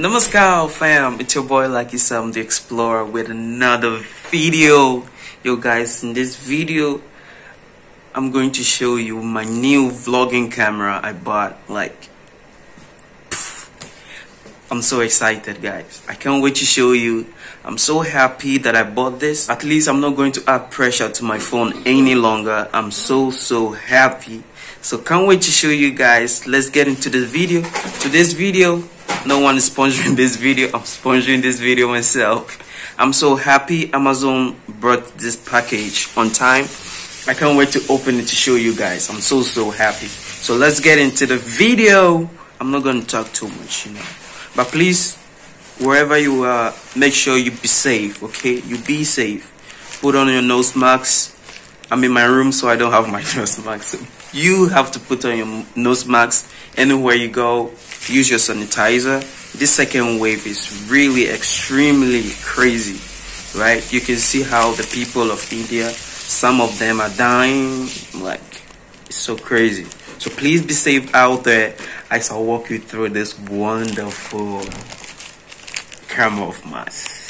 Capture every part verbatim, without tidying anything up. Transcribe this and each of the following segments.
Namaskar fam, it's your boy Lucky Sam the Explorer with another video. Yo guys, in this video I'm going to show you my new vlogging camera I bought. Like, pff, I'm so excited guys, I can't wait to show you. I'm so happy that I bought this. At least I'm not going to add pressure to my phone any longer. I'm so so happy. So can't wait to show you guys. Let's get into this video. Today's video, no one is sponsoring this video. I'm sponsoring this video myself. I'm so happy Amazon brought this package on time. I can't wait to open it to show you guys. I'm so so happy. So let's get into the video. I'm not going to talk too much, you know. But please, wherever you are, make sure you be safe, okay? You be safe. Put on your nose mask. I'm in my room, so I don't have my nose mask. You have to put on your nose mask anywhere you go. Use your sanitizer. This second wave is really extremely crazy, right? You can see how the people of India, some of them are dying. Like, it's so crazy. So please be safe out there as I walk you through this wonderful camera of mine.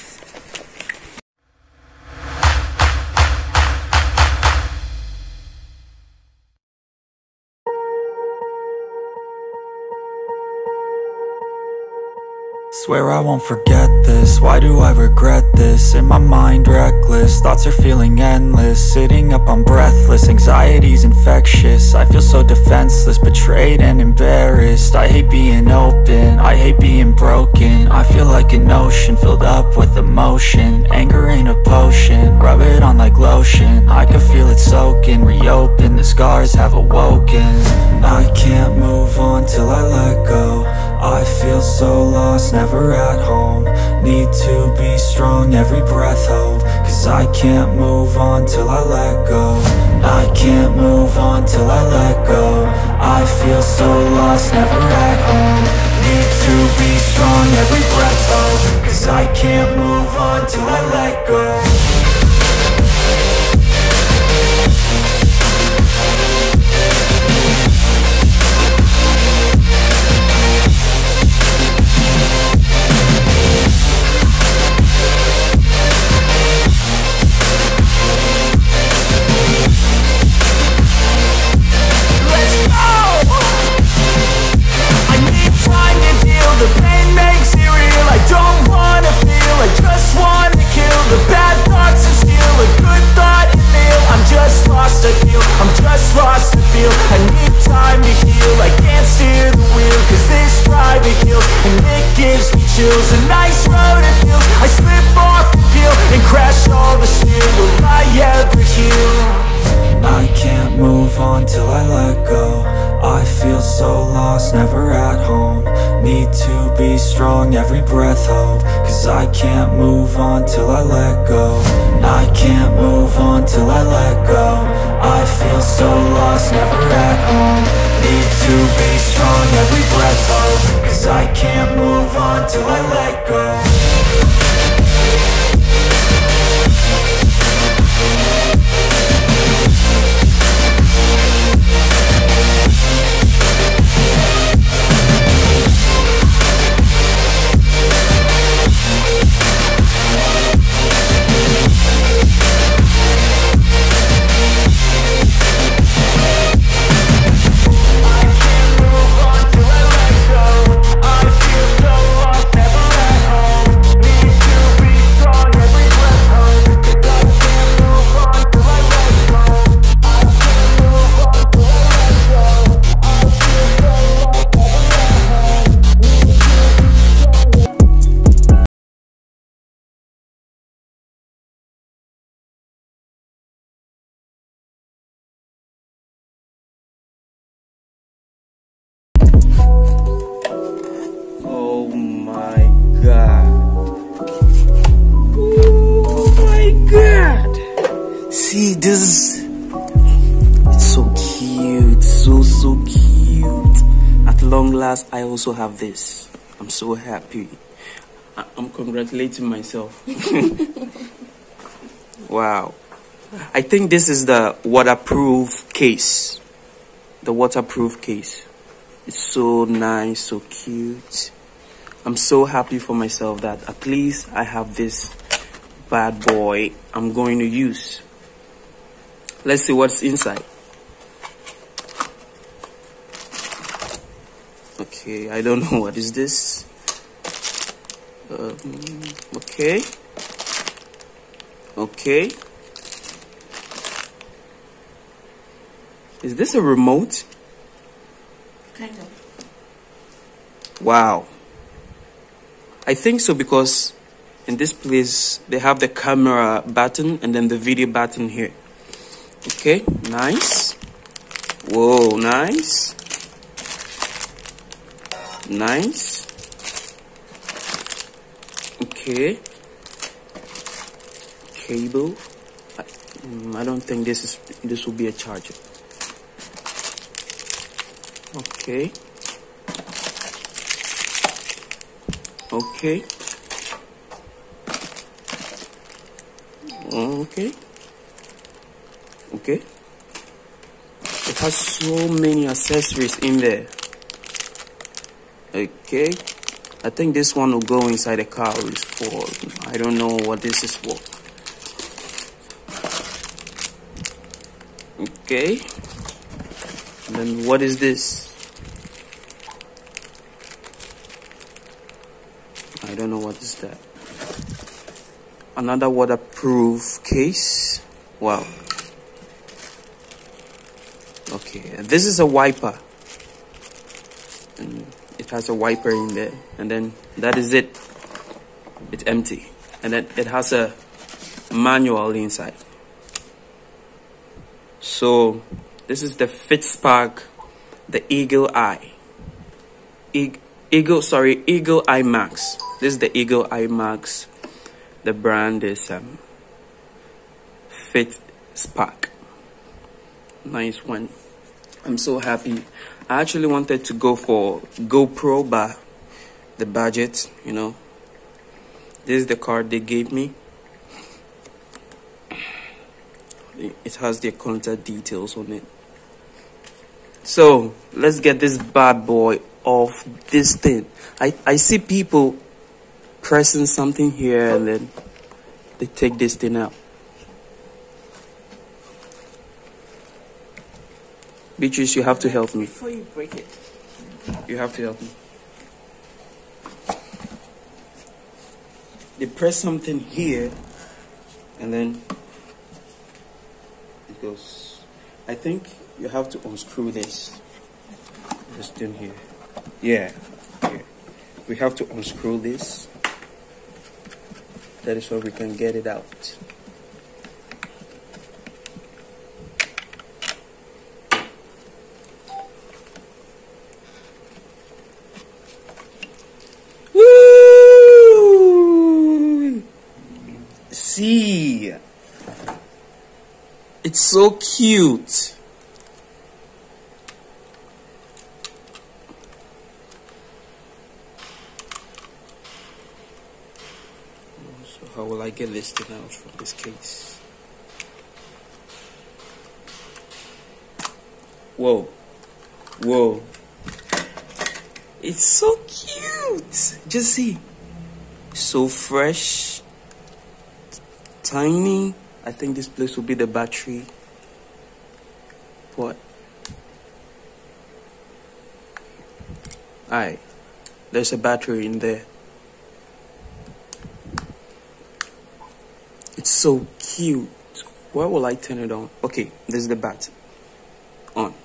Swear I won't forget this, why do I regret this? In my mind reckless, thoughts are feeling endless. Sitting up, I'm breathless, anxiety's infectious. I feel so defenseless, betrayed and embarrassed. I hate being open, I hate being broken. I feel like an ocean filled up with emotion. Anger ain't a potion, rub it on like lotion. I can feel it soaking, reopen, the scars have awoken. I can't move on till I let go. I feel so lost, never at home. Need to be strong, every breath hold. Cause I can't move on till I let go. I can't move on till I let go. I feel so lost, never at home. Need to be strong, every breath hold. Cause I can't move on till I let go. A nice road it feels. I slip off the peel and crash all the steel. Will I ever heal? I can't move on till I let go. I feel so lost, never at home. Need to be strong, every breath hold. Cause I can't move on till I let go. I can't move on till I let go. I feel so lost, never at home. Need to be strong, every breath hold. Cause I can't move on till I let go. See, this is, it's so cute, so so cute. At long last, I also have this. I'm so happy. I I'm congratulating myself. Wow. I think this is the waterproof case. The waterproof case. It's so nice, so cute. I'm so happy for myself that at least I have this bad boy I'm going to use. Let's see what's inside. Okay, I don't know what is this. Um, okay. Okay. Is this a remote? Kind of. Wow. I think so, because in this place they have the camera button and then the video button here. Okay, nice. Whoa, nice. Nice. Okay. Cable. I, mm, I don't think this is this will be a charger. Okay. Okay. Okay. Okay. It has so many accessories in there. Okay. I think this one will go inside the car. Is for, I don't know what this is for. Okay. And then what is this? I don't know what is that. Another waterproof case. Wow. Okay, this is a wiper. And it has a wiper in there. And then that is it. It's empty. And then it has a manual inside. So this is the Fitspark, the Eagle Eye. E Eagle, sorry, Eagle Eye Max. This is the Eagle Eye Max. The brand is um, Fitspark. Nice one. I'm so happy. I actually wanted to go for GoPro, but the budget, you know. This is the card they gave me. It has their contact details on it. So let's get this bad boy off this thing. I, I see people pressing something here and then they take this thing out. Beatrice, you have to help me. Before you break it. You have to help me. They press something here and then it goes. I think you have to unscrew this. This thing here. Yeah. Yeah. We have to unscrew this. That is where we can get it out. Woo! See, it's so cute. So how will I get this thing out from this case? Whoa, whoa. It's so cute. Just see. So fresh. Tiny. I think this place will be the battery. What? Alright. There's a battery in there. It's so cute. Where will I turn it on? Okay, this is the battery. On.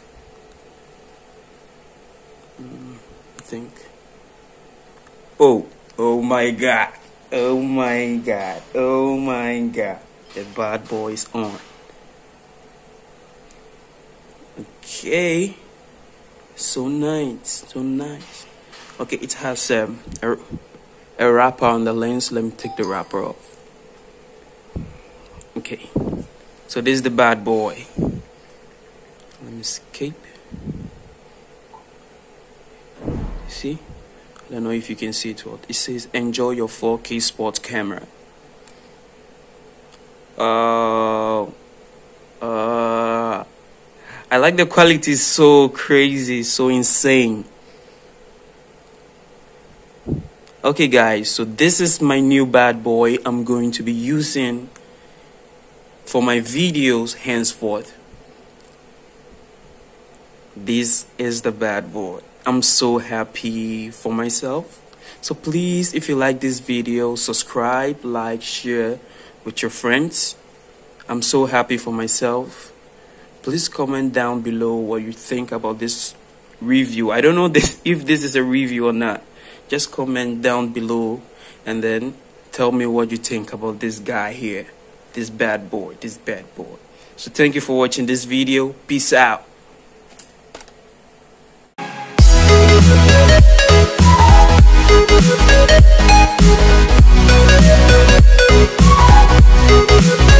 Mm, I think. Oh, oh my god. Oh my god. Oh my god. The bad boy is on. Okay. So nice. So nice. Okay, it has um, a, a wrapper on the lens. Let me take the wrapper off. Okay. So this is the bad boy. Let me escape. See? I don't know if you can see it well. It says enjoy your four K sports camera. Uh, uh, I like the quality. Is so crazy, so insane. Okay guys, so this is my new bad boy I'm going to be using for my videos henceforth. This is the bad boy. I'm so happy for myself. So please, if you like this video, subscribe, like, share with your friends. I'm so happy for myself. Please comment down below what you think about this review. I don't know this, if this is a review or not. Just comment down below and then tell me what you think about this guy here. This bad boy, this bad boy. So thank you for watching this video. Peace out. We'll be right back.